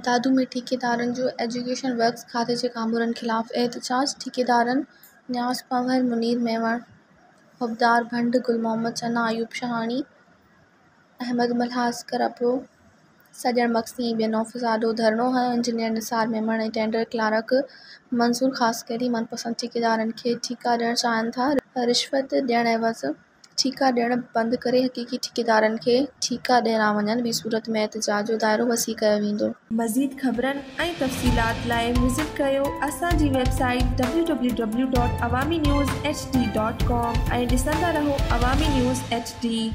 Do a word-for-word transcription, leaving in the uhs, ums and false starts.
दादू में ठेकेदारनि जो education works खाते जे कामूरनि ख़िलाफ़ एहतजाज। ठेकेदारनि न्यास पंवर, मुनीर मेवण, हबदार भंड, गुल मोहम्मद चन्ना, अयूब शहानी, अहमद मल्हास करपो, सजण मक्सी ऐं ॿियनि ऑफिस आॾो धरणो हयो। इंजीनियर निसार मेमण ऐं टेंडर क्लार्क मंसूर ख़ासकरी मनपसंद ठेकेदारनि खे ठीका ॾियणु चाहिनि था। रिश्वत ॾियणु एवज़ ठीका ॾियणु बंदि करे हक़ीक़ी ठेकेदारनि खे ठीका ॾियणा वञनि, ॿी सूरत में एहतजाज जो दाइरो वसी कयो वेंदो। मज़ीद ख़बरनि ऐं तफ़सीलात लाइ विज़िट कयो असांजी website W W W dot Awami news HD dot डॉट कॉम ऐं ॾिसंदा रहो अवामी न्यूज़ एच डी।